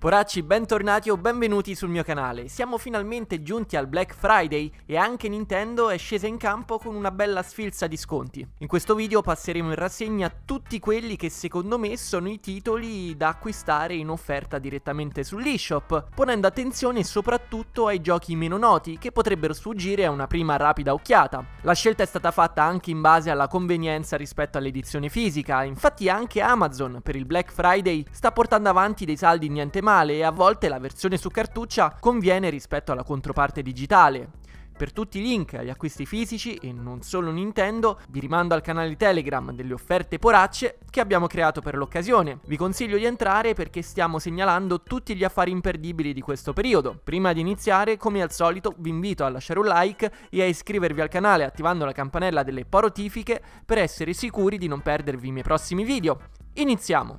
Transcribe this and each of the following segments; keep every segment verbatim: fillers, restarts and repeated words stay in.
Poracci, bentornati o benvenuti sul mio canale. Siamo finalmente giunti al Black Friday e anche Nintendo è scesa in campo con una bella sfilza di sconti. In questo video passeremo in rassegna tutti quelli che secondo me sono i titoli da acquistare in offerta direttamente sull'eShop, ponendo attenzione soprattutto ai giochi meno noti che potrebbero sfuggire a una prima rapida occhiata. La scelta è stata fatta anche in base alla convenienza rispetto all'edizione fisica, infatti anche Amazon per il Black Friday sta portando avanti dei saldi niente male e a volte la versione su cartuccia conviene rispetto alla controparte digitale. Per tutti i link agli acquisti fisici e non solo Nintendo vi rimando al canale Telegram delle offerte poracce che abbiamo creato per l'occasione. Vi consiglio di entrare perché stiamo segnalando tutti gli affari imperdibili di questo periodo. Prima di iniziare, come al solito, vi invito a lasciare un like e a iscrivervi al canale attivando la campanella delle porotifiche per essere sicuri di non perdervi i miei prossimi video. Iniziamo!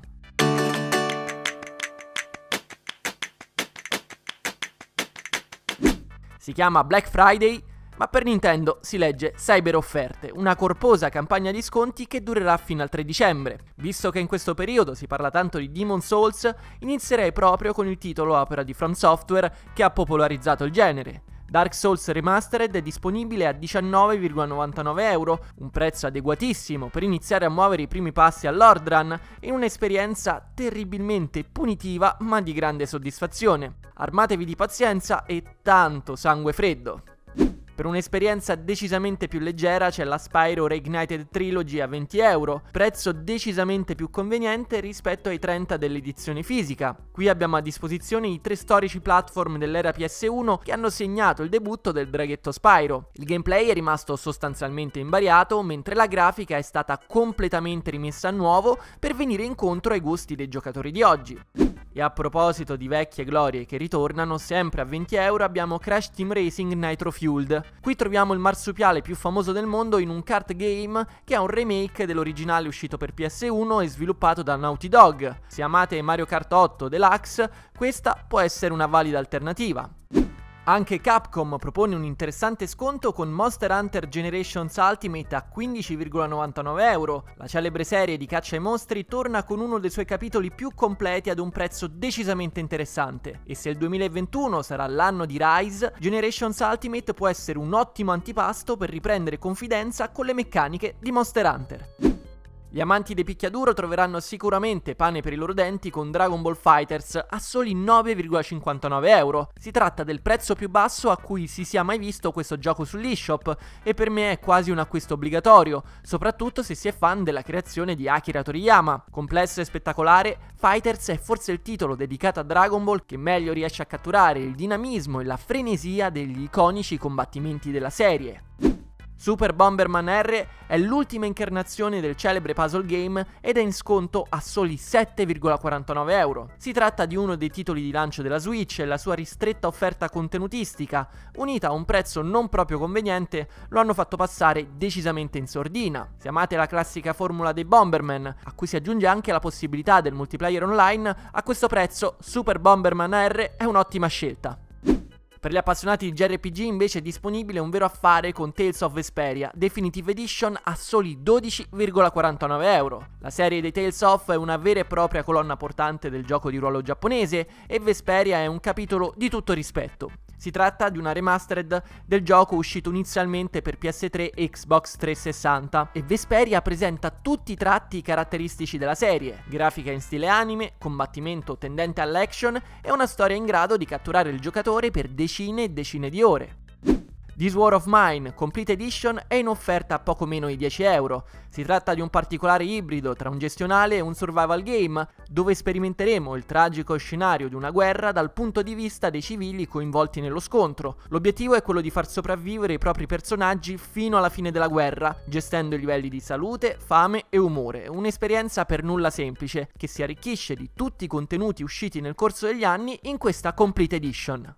Si chiama Black Friday, ma per Nintendo si legge Cyber Offerte, una corposa campagna di sconti che durerà fino al tre dicembre. Visto che in questo periodo si parla tanto di Demon's Souls, inizierei proprio con il titolo opera di From Software che ha popolarizzato il genere. Dark Souls Remastered è disponibile a diciannove virgola novantanove euro, un prezzo adeguatissimo per iniziare a muovere i primi passi all'Horde Run in un'esperienza terribilmente punitiva ma di grande soddisfazione. Armatevi di pazienza e tanto sangue freddo. Per un'esperienza decisamente più leggera c'è la Spyro Reignited Trilogy a venti euro, prezzo decisamente più conveniente rispetto ai trenta dell'edizione fisica. Qui abbiamo a disposizione i tre storici platform dell'era P S uno che hanno segnato il debutto del draghetto Spyro. Il gameplay è rimasto sostanzialmente invariato, mentre la grafica è stata completamente rimessa a nuovo per venire incontro ai gusti dei giocatori di oggi. E a proposito di vecchie glorie che ritornano, sempre a venti euro abbiamo Crash Team Racing Nitro Fueled. Qui troviamo il marsupiale più famoso del mondo in un kart game che è un remake dell'originale uscito per P S uno e sviluppato da Naughty Dog. Se amate Mario Kart otto Deluxe, questa può essere una valida alternativa. Anche Capcom propone un interessante sconto con Monster Hunter Generations Ultimate a quindici virgola novantanove euro. La celebre serie di caccia ai mostri torna con uno dei suoi capitoli più completi ad un prezzo decisamente interessante. E se il duemilaventuno sarà l'anno di Rise, Generations Ultimate può essere un ottimo antipasto per riprendere confidenza con le meccaniche di Monster Hunter. Gli amanti dei picchiaduro troveranno sicuramente pane per i loro denti con Dragon Ball FighterZ a soli nove virgola cinquantanove euro. Si tratta del prezzo più basso a cui si sia mai visto questo gioco sull'eShop e per me è quasi un acquisto obbligatorio, soprattutto se si è fan della creazione di Akira Toriyama. Complesso e spettacolare, FighterZ è forse il titolo dedicato a Dragon Ball che meglio riesce a catturare il dinamismo e la frenesia degli iconici combattimenti della serie. Super Bomberman R è l'ultima incarnazione del celebre puzzle game ed è in sconto a soli sette virgola quarantanove euro. Si tratta di uno dei titoli di lancio della Switch e la sua ristretta offerta contenutistica, unita a un prezzo non proprio conveniente, lo hanno fatto passare decisamente in sordina. Se amate la classica formula dei Bomberman, a cui si aggiunge anche la possibilità del multiplayer online, a questo prezzo Super Bomberman R è un'ottima scelta. Per gli appassionati di J R P G invece è disponibile un vero affare con Tales of Vesperia Definitive Edition a soli dodici virgola quarantanove euro. La serie dei Tales of è una vera e propria colonna portante del gioco di ruolo giapponese e Vesperia è un capitolo di tutto rispetto. Si tratta di una remastered del gioco uscito inizialmente per P S tre e Xbox trecentosessanta e Vesperia presenta tutti i tratti caratteristici della serie: grafica in stile anime, combattimento tendente all'action e una storia in grado di catturare il giocatore per decine e decine di ore. This War of Mine Complete Edition è in offerta a poco meno di dieci euro. Si tratta di un particolare ibrido tra un gestionale e un survival game, dove sperimenteremo il tragico scenario di una guerra dal punto di vista dei civili coinvolti nello scontro. L'obiettivo è quello di far sopravvivere i propri personaggi fino alla fine della guerra, gestendo i livelli di salute, fame e umore. Un'esperienza per nulla semplice, che si arricchisce di tutti i contenuti usciti nel corso degli anni in questa Complete Edition.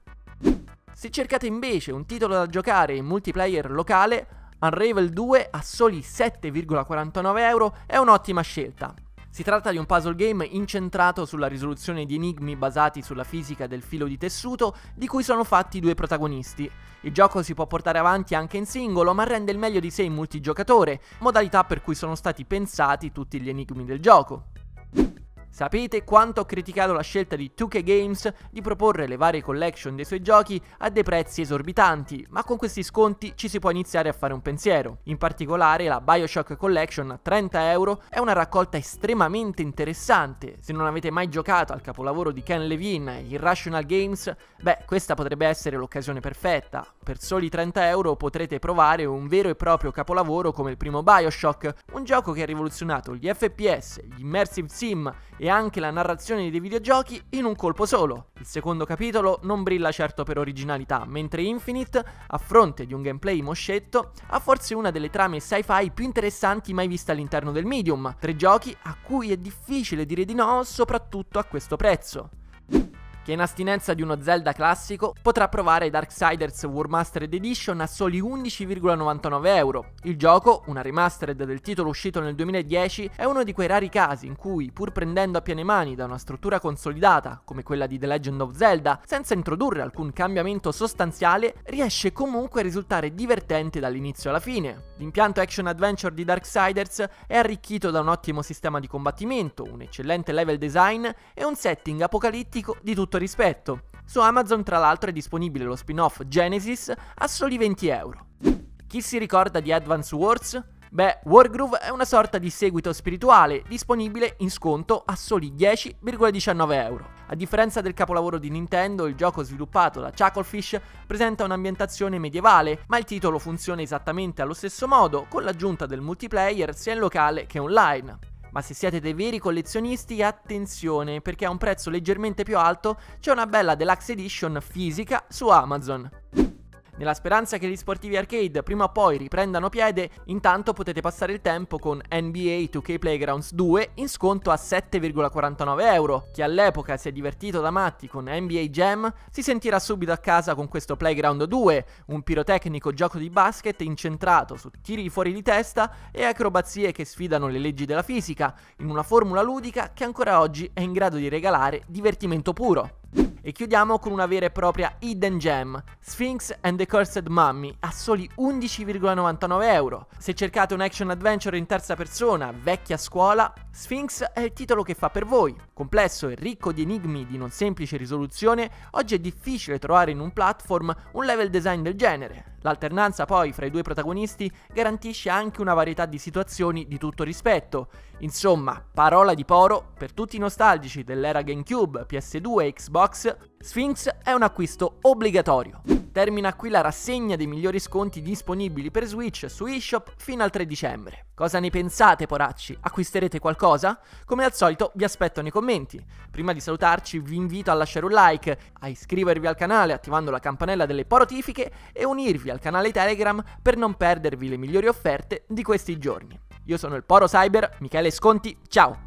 Se cercate invece un titolo da giocare in multiplayer locale, Unravel due a soli sette virgola quarantanove euro è un'ottima scelta. Si tratta di un puzzle game incentrato sulla risoluzione di enigmi basati sulla fisica del filo di tessuto di cui sono fatti i due protagonisti. Il gioco si può portare avanti anche in singolo, ma rende il meglio di sé in multigiocatore, modalità per cui sono stati pensati tutti gli enigmi del gioco. Sapete quanto ho criticato la scelta di due K Games di proporre le varie collection dei suoi giochi a dei prezzi esorbitanti, ma con questi sconti ci si può iniziare a fare un pensiero. In particolare la BioShock Collection a trenta euro è una raccolta estremamente interessante. Se non avete mai giocato al capolavoro di Ken Levine, Irrational Games, beh, questa potrebbe essere l'occasione perfetta. Per soli trenta euro potrete provare un vero e proprio capolavoro come il primo BioShock, un gioco che ha rivoluzionato gli F P S, gli immersive sim e anche la narrazione dei videogiochi in un colpo solo. Il secondo capitolo non brilla certo per originalità, mentre Infinite, a fronte di un gameplay moscetto, ha forse una delle trame sci-fi più interessanti mai viste all'interno del medium. Tre giochi a cui è difficile dire di no, soprattutto a questo prezzo. Chi è in astinenza di uno Zelda classico potrà provare Darksiders War Mastered Edition a soli undici virgola novantanove euro. Il gioco, una remastered del titolo uscito nel duemiladieci, è uno di quei rari casi in cui, pur prendendo a piene mani da una struttura consolidata come quella di The Legend of Zelda, senza introdurre alcun cambiamento sostanziale, riesce comunque a risultare divertente dall'inizio alla fine. L'impianto action adventure di Darksiders è arricchito da un ottimo sistema di combattimento, un eccellente level design e un setting apocalittico di tutto rispetto. Su Amazon tra l'altro è disponibile lo spin-off Genesis a soli venti euro. Chi si ricorda di Advance Wars? Beh, Wargroove è una sorta di seguito spirituale, disponibile in sconto a soli dieci virgola diciannove euro. A differenza del capolavoro di Nintendo, il gioco sviluppato da Chucklefish presenta un'ambientazione medievale, ma il titolo funziona esattamente allo stesso modo, con l'aggiunta del multiplayer sia in locale che online. Ma se siete dei veri collezionisti, attenzione, perché a un prezzo leggermente più alto c'è una bella Deluxe Edition fisica su Amazon. Nella speranza che gli sportivi arcade prima o poi riprendano piede, intanto potete passare il tempo con N B A due K Playgrounds due in sconto a sette virgola quarantanove euro. Chi all'epoca si è divertito da matti con N B A Jam si sentirà subito a casa con questo Playground due, un pirotecnico gioco di basket incentrato su tiri fuori di testa e acrobazie che sfidano le leggi della fisica, in una formula ludica che ancora oggi è in grado di regalare divertimento puro. E chiudiamo con una vera e propria hidden gem, Sphinx and the Cursed Mummy, a soli undici virgola novantanove euro. Se cercate un action adventure in terza persona, vecchia scuola, Sphinx è il titolo che fa per voi. Complesso e ricco di enigmi di non semplice risoluzione, oggi è difficile trovare in un platform un level design del genere. L'alternanza poi fra i due protagonisti garantisce anche una varietà di situazioni di tutto rispetto. Insomma, parola di Poro, per tutti i nostalgici dell'era GameCube, P S due e Xbox, Sphinx è un acquisto obbligatorio. Termina qui la rassegna dei migliori sconti disponibili per Switch su eShop fino al tre dicembre. Cosa ne pensate, poracci? Acquisterete qualcosa? Come al solito vi aspetto nei commenti. Prima di salutarci vi invito a lasciare un like, a iscrivervi al canale attivando la campanella delle notifiche e unirvi al canale Telegram per non perdervi le migliori offerte di questi giorni. Io sono il Poro Cyber, Michele Sconti, ciao!